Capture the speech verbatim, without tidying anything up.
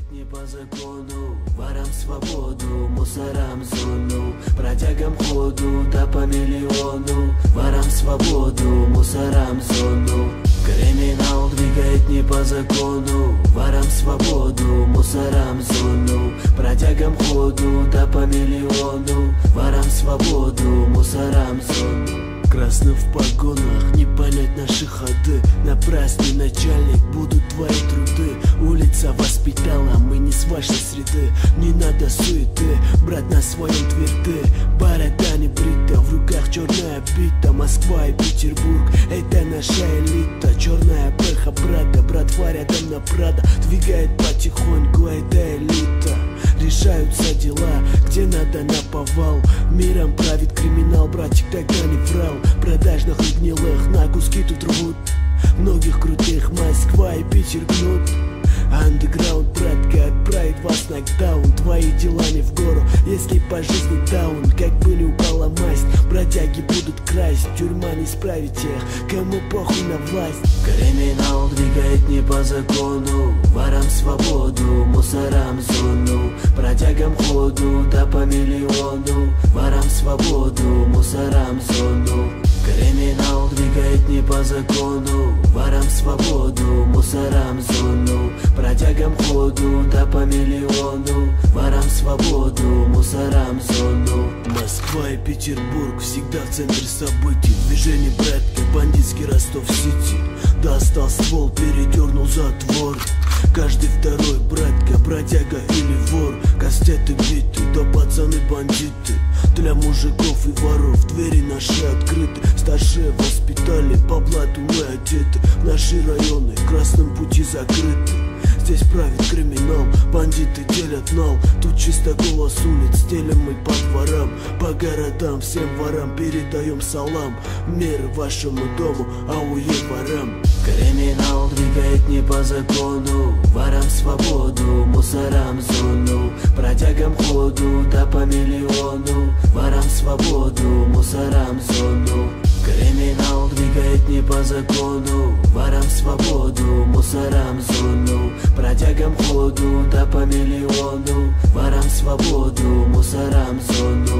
двигать не по закону. Ворам свободу, мусорам зону, бродягам ходу, да по миллиону. Ворам свободу, мусорам зону. Криминал двигает не по закону. Ворам свободу, мусорам зону, бродягам ходу, да по миллиону. Ворам свободу, мусорам зону. Красным в погонах, не понять наши ходы. Напрасный начальник, будут твои труды. Улица воспитала, мы не с вашей среды. Не надо суеты, брат на своем тверды. Борода не брита, в руках черная бита. Москва и Петербург, это наша элита. Черная пеха брата, братва рядом на Прада. Двигает потихоньку, это элита. Решаются дела, где надо наповал. Миром правит криминал, братик тогда не врал. Продажных и гнилых на куски тут рвут. Многих крутых Москва и Питер гнут. Андеграунд, братка, отправит вас нокдаун. Твои дела не в гору, если по жизни даун. Как были упала масть, бродяги будут красть. Тюрьма не справит тех, кому похуй на власть. Криминал двигает не по закону. Ворам свободу, мусорам зону, бродягам ходу, да по миллиону. Ворам свободу, мусорам зону. Криминал двигает не по закону. Ворам свободу, мусорам зону, бродягам ходу, да по миллиону. Ворам свободу, мусорам зону. Москва и Петербург всегда в центре событий. Движение братка, бандитский Ростов-Сити. Достал ствол, передернул затвор. Каждый второй братка, бродяга или вор. Кастеты биты, да пацаны бандиты. Для мужиков и воров двери наши открыты. Старшие воспитали, по блату мы одеты. Наши районы в красном пути закрыты. Здесь правит криминал, бандиты делят нал. Тут чисто голос улиц, стелем мы по дворам. По городам всем ворам передаем салам. Мир вашему дому, ауе ворам. Криминал двигает не по закону. Ворам свободу, мусорам зону, бродягам ходу, да по миллиону. Ворам свободу, мусорам зону. Криминал двигает не по закону. Ворам свободу, мусорам зону, бродягам ходу, да по миллиону. Ворам свободу, мусорам зону.